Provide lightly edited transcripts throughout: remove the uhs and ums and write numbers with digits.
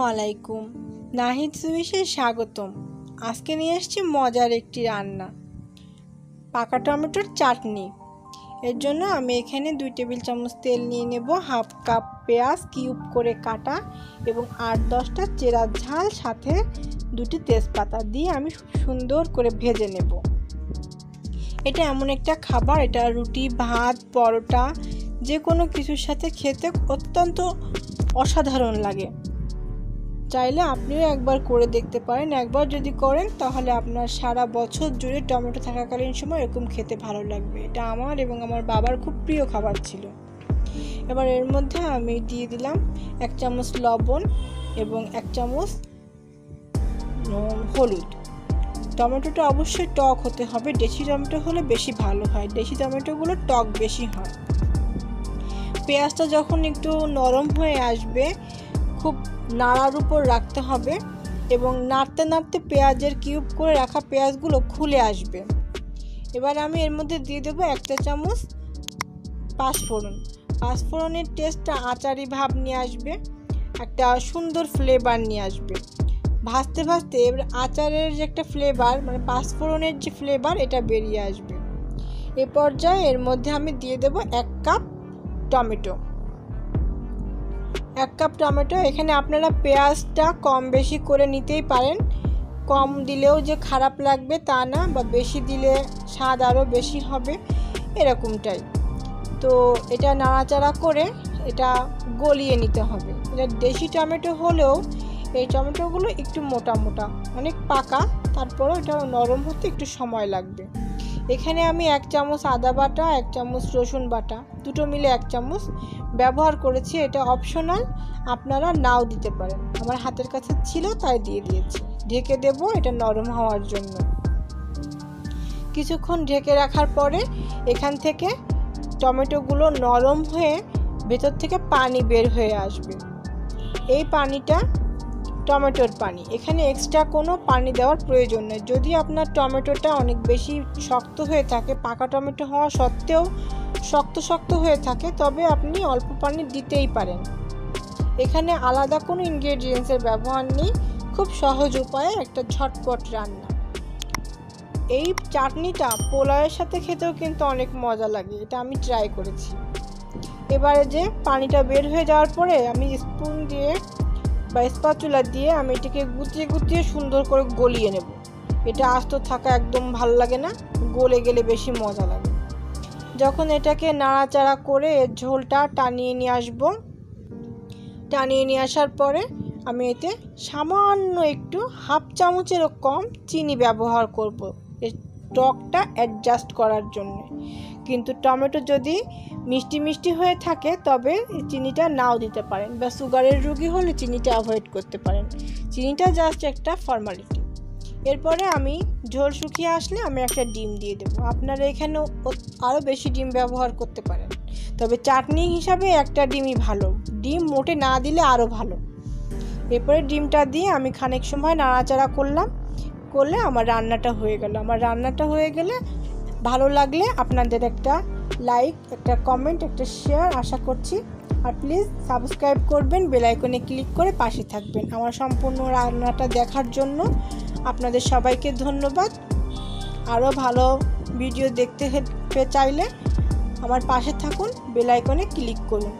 আলাইকুম, নাহিদ সুইসে স্বাগতম। আজকে নিয়ে এসেছি মজার একটি রান্না, পাকা টমেটোর চাটনি। এর জন্য আমি এখানে 2 টেবিল চামচ তেল নিয়ে নেব, হাফ কাপ পেঁয়াজ কিউব করে কাটা এবং 8-10টা চেরা ঝাল, সাথে 2টি তেজপাতা দিয়ে আমি সুন্দর করে ভেজে নেব। এটা এমন একটা খাবার, এটা রুটি, ভাত, পরোটা যে কোনো কিছুর সাথে খেতে অত্যন্ত অসাধারণ লাগে। চাইলে আপনিও একবার করে দেখতে পারেন। একবার যদি করেন তাহলে আপনার সারা বছর জুড়ে টমেটো থাকাকালীন সময় এরকম খেতে ভালো লাগবে। এটা আমার এবং আমার বাবার খুব প্রিয় খাবার ছিল। এবার এর মধ্যে আমি দিয়ে দিলাম 1 চামচ লবণ এবং 1 চামচ হলুদ। টমেটোটা অবশ্যই টক হতে হবে, দেশি টমেটো হলে বেশি ভালো হয়, দেশি টমেটোগুলো টক বেশি হয়। পেঁয়াজটা যখন একটু নরম হয়ে আসবে, খুব নাড়ার উপর রাখতে হবে এবং নাড়তে নাড়তে পেঁয়াজের কিউব করে রাখা পেঁয়াজগুলো খুলে আসবে। এবার আমি এর মধ্যে দিয়ে দেবো 1 চা চামচ পাঁচফোড়ন। পাঁচফোড়নের টেস্টটা আচারি ভাব নিয়ে আসবে, একটা সুন্দর ফ্লেভার নিয়ে আসবে। ভাজতে ভাজতে এবার আচারের যে একটা ফ্লেভার, মানে পাঁচফোড়নের যে ফ্লেভার, এটা বেরিয়ে আসবে। এ পর্যায়ে এর মধ্যে আমি দিয়ে দেবো 1 কাপ টমেটো। 1 cup tomato. এখানে আপনারা পেঁয়াজটা কম বেশি করে নিতেই পারেন, কম দিলেও যে খারাপ লাগবে তা না, বা বেশি দিলে স্বাদ আরও বেশি হবে, এরকমটাই। তো এটা নাড়াচাড়া করে এটা গলিয়ে নিতে হবে। এটা দেশি টমেটো হলেও এই টমেটোগুলো একটু মোটা মোটা, অনেক পাকা, তারপরেও এটা নরম হতে একটু সময় লাগবে। এখানে আমি 1 চামচ আদা বাটা, 1 চামচ রসুন বাটা, দুটো মিলে 1 চামচ ব্যবহার করেছি। এটা অপশনাল, আপনারা নাও দিতে পারেন। আমার হাতের কাছে ছিল তাই দিয়ে দিয়েছি। ঢেকে দেব এটা নরম হওয়ার জন্য। কিছুক্ষণ ঢেকে রাখার পরে এখান থেকে টমেটোগুলো নরম হয়ে ভেতর থেকে পানি বের হয়ে আসবে। এই পানিটা টমেটোর পানি, এখানে এক্সট্রা কোনো পানি দেওয়ার প্রয়োজন নেই। যদি আপনার টমেটোটা অনেক বেশি শক্ত হয়ে থাকে, পাকা টমেটো হওয়া সত্ত্বেও শক্ত শক্ত হয়ে থাকে, তবে আপনি অল্প পানি দিতেই পারেন। এখানে আলাদা কোনো ইনগ্রেডিয়েন্টসের ব্যবহার নেই, খুব সহজ উপায়ে একটা ঝটপট রান্না। এই চাটনিটা পোলাওয়ের সাথে খেতেও কিন্তু অনেক মজা লাগে, এটা আমি ট্রাই করেছি। এবারে যে পানিটা বের হয়ে যাওয়ার পরে আমি স্পুন দিয়ে বা স্প্যাচুলা দিয়ে আমি এটাকে গুটিয়ে গুটিয়ে সুন্দর করে গলিয়ে নেব। এটা আস্ত থাকা একদম ভালো লাগে না, গলে গেলে বেশি মজা লাগে। যখন এটাকে নাড়াচাড়া করে এর ঝোলটা টানিয়ে নিয়ে আসবো, টানিয়ে নিয়ে আসার পরে আমি এতে সামান্য একটু হাফ চামচেরও কম চিনি ব্যবহার করব, এর টকটা অ্যাডজাস্ট করার জন্য। কিন্তু টমেটো যদি মিষ্টি মিষ্টি হয়ে থাকে তবে চিনিটা নাও দিতে পারেন, বা সুগারের রোগী হলে চিনিটা অ্যাভয়েড করতে পারেন। চিনিটা জাস্ট একটা ফর্মালিটি। এরপরে আমি ঝোল শুকিয়ে আসলে আমি একটা ডিম দিয়ে দেবো। আপনারা এখানে আরও বেশি ডিম ব্যবহার করতে পারেন, তবে চাটনি হিসাবে একটা ডিমই ভালো, ডিম মোটে না দিলে আরও ভালো। এরপরে ডিমটা দিয়ে আমি খানিক সময় নাড়াচাড়া করলে আমার রান্নাটা হয়ে গেল। আমার রান্নাটা হয়ে গেলে ভালো লাগলে আপনাদের একটা লাইক, একটা কমেন্ট, একটা শেয়ার আশা করছি। আর প্লিজ সাবস্ক্রাইব করবেন, বেল আইকনে ক্লিক করে পাশে থাকবেন। আমার সম্পূর্ণ রান্নাটা দেখার জন্য আপনাদের সবাইকে ধন্যবাদ। আরও ভালো ভিডিও দেখতে চাইলে আমার পাশে থাকুন, বেল আইকনে ক্লিক করুন।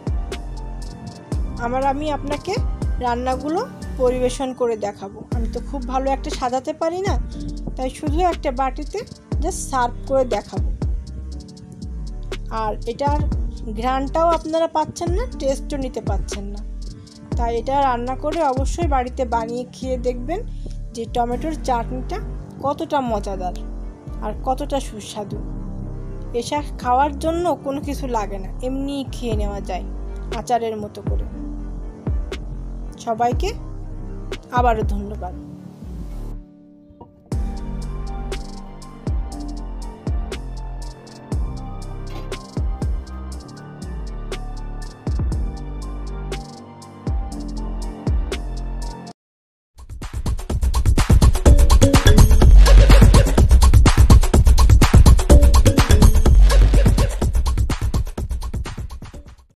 আমি আপনাকে রান্নাগুলো পরিবেশন করে দেখাবো। আমি তো খুব ভালো একটা সাজাতে পারি না, তাই শুধু একটা বাটিতে জাস্ট সার্ভ করে দেখাবো। আর এটার ঘ্রাণটাও আপনারা পাচ্ছেন না, টেস্টও নিতে পাচ্ছেন না। তাই এটা রান্না করে অবশ্যই বাড়িতে বানিয়ে খেয়ে দেখবেন যে টমেটোর চাটনিটা কতটা মজাদার আর কতটা সুস্বাদু। এসব খাওয়ার জন্য কোনো কিছু লাগে না, এমনিই খেয়ে নেওয়া যায় আচারের মতো করে। সবাইকে আবারও ধন্যবাদ।